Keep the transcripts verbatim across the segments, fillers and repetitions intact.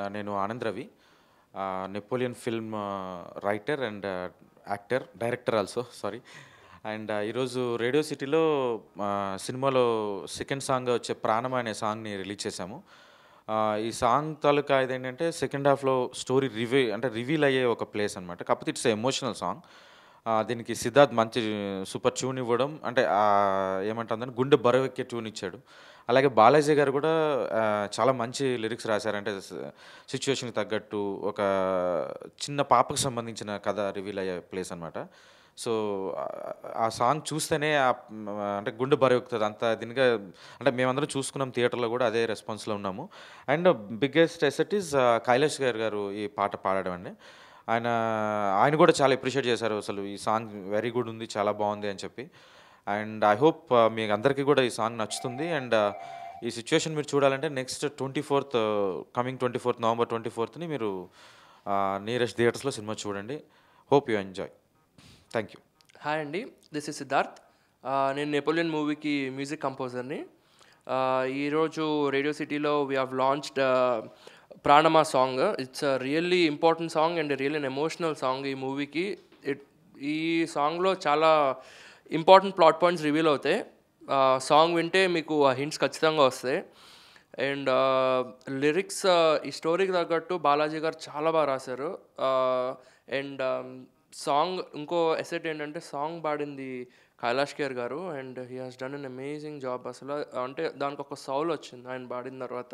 నేను Anand Ravi, Napoleon film writer and actor, director also sorry. And ఈరోజు radio సిటీలో సినిమాలో సెకండ్ సాంగ్ వచ్చే ప్రాణం అనే సాంగ్ని రిలీజ్ చేశాము. ఈ సాంగ్ తాలూకా ఇదేంటంటే సెకండ్ హాఫ్లో స్టోరీ రివీ అంటే రివీల్ అయ్యే ఒక ప్లేస్ అనమాట. కాకపోతే ఇట్స్ ఎమోషనల్ సాంగ్. దీనికి సిద్ధార్థ్ మంచి సూపర్ ట్యూన్ ఇవ్వడం, అంటే ఏమంటుందని గుండె బరువెక్కే ట్యూన్ ఇచ్చాడు. అలాగే బాలాజీ గారు కూడా చాలా మంచి లిరిక్స్ రాశారు. అంటే సిచ్యువేషన్కి తగ్గట్టు ఒక చిన్న పాపకు సంబంధించిన కథ రివీల్ అయ్యే ప్లేస్ అనమాట. సో ఆ సాంగ్ చూస్తేనే అంటే గుండె బరువెక్కుతుంది అంత దీనిగా. అంటే మేమందరం చూసుకున్నాం, థియేటర్లో కూడా అదే రెస్పాన్స్లో ఉన్నాము. And biggest asset is Kailash గారు గారు ఈ పాట పాడడం అండి. ఆయన ఆయన కూడా చాలా అప్రిషియేట్ చేశారు, అసలు ఈ సాంగ్ వెరీ గుడ్ ఉంది, చాలా బాగుంది అని చెప్పి. అండ్ ఐ హోప్ మీకు అందరికీ కూడా ఈ సాంగ్ నచ్చుతుంది. అండ్ ఈ సిచ్యువేషన్ మీరు చూడాలంటే next twenty fourth coming twenty fourth November twenty ఫోర్త్ని మీరు నియరెస్ట్ థియేటర్స్లో సినిమా చూడండి. Hope you enjoy. Thank you. Hi అండి, దిస్ ఇస్ సిద్ధార్థ్. నేను నెపోలియన్ మూవీకి మ్యూజిక్ కంపోజర్ని. ఈరోజు రేడియో సిటీలో we have launched Pranama song. It's a really important song and really an emotional song ఈ మూవీకి. ఇట్ ఈ సాంగ్లో చాలా ఇంపార్టెంట్ ప్లాట్ పాయింట్స్ రివీల్ అవుతాయి. సాంగ్ వింటే మీకు ఆ హింట్స్ ఖచ్చితంగా వస్తాయి. అండ్ లిరిక్స్ ఈ స్టోరీకి తగ్గట్టు బాలాజీ గారు చాలా బాగా రాశారు. అండ్ సాంగ్ ఇంకో ఎసెట్ ఏంటంటే సాంగ్ పాడింది కైలాష్ కేర్ గారు. And he has done an amazing job. అసలు అంటే దానికి ఒక సౌల్ వచ్చింది ఆయన పాడిన తర్వాత.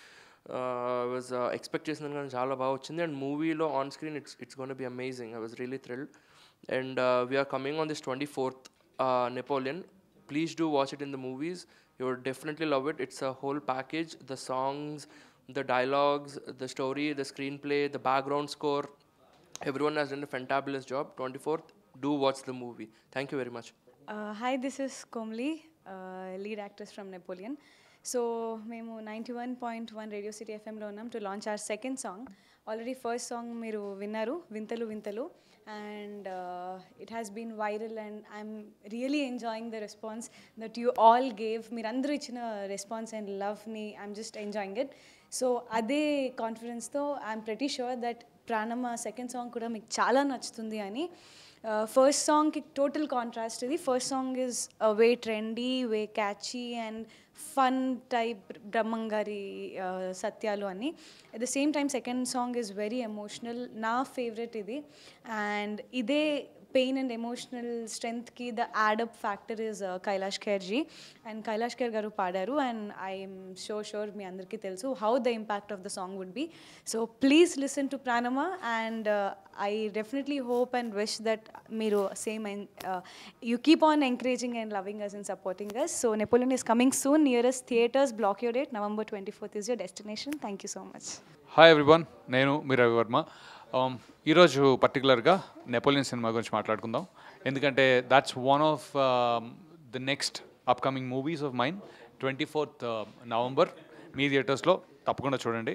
వాజ్ ఎక్స్పెక్ట్ చేసిన కానీ చాలా బాగా వచ్చింది. అండ్ మూవీలో on screen it's it's gonna be amazing. I was really thrilled. And we are coming on this twenty fourth Napoleon. Please do watch it in the movies. You will definitely love it. It's a whole package. The songs, the dialogues, the story, the screenplay, the background score. Everyone has done a fantabulous job. twenty-fourth, do watch the movie. Thank you very much. Uh, hi, this is Komli, uh, lead actress from Napoleon. So, మేము ninety one point one Radio City F M లో ఉన్నాం to launch our second song. Already first song మీరు విన్నారు, వింతలు వింతలు. And uh, it has been viral and I'm really enjoying the response that you all gave. Meerandaru ichina response and love ni I'm just enjoying it. So ade confidence tho I'm pretty sure that Pranama second song kuda meeku chaala nachutundi ani. Uh, first song ki total contrast idi. First song is a way trendy, way catchy and fun type Brahmangari uh, Satyalu ani. At the same time second song is very emotional. Na favorite idi. And ide pain and emotional strength ki the add up factor is uh, Kailash Kher ji. And Kailash Kher garu padaru and I am so sure మీ అందరికీ తెలుసు how the impact of the song would be. So please listen to Pranama and uh, I definitely hope and wish that మీరు same and uh, you keep on encouraging and loving us and supporting us. So Napoleon is coming soon. Nearest theaters, block your date. November twenty-fourth is your destination. Thank you so much. Hi everyone, నేను మీ రవి వర్మ. ఈరోజు పర్టికులర్గా Napoleon cinema గురించి మాట్లాడుకుందాం. ఎందుకంటే that's one of the next upcoming movies of mine. Twenty fourth November మీ థియేటర్స్లో తప్పకుండా చూడండి.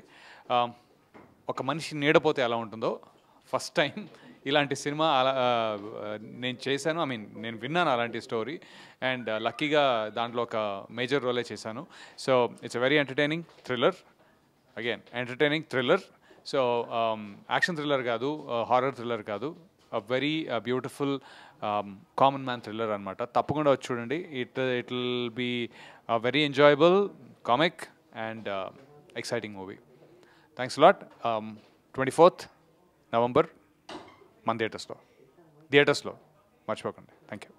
ఒక మనిషి నీడపోతే ఎలా ఉంటుందో ఫస్ట్ టైం ఇలాంటి సినిమా అలా నేను చేశాను. ఐ మీన్ నేను విన్నాను అలాంటి స్టోరీ అండ్ లక్కీగా దాంట్లో ఒక మేజర్ రోలే చేశాను. So it's a very entertaining thriller. Again entertaining thriller. So action thriller కాదు, హారర్ థ్రిల్లర్ కాదు, a very beautiful common man thriller అనమాట. తప్పకుండా వచ్చి చూడండి. It it will be very enjoyable, comic and exciting movie. Thanks lot. Twenty fourth November మన థియేటర్స్లో థియేటర్స్లో మర్చిపోకండి. Thank you.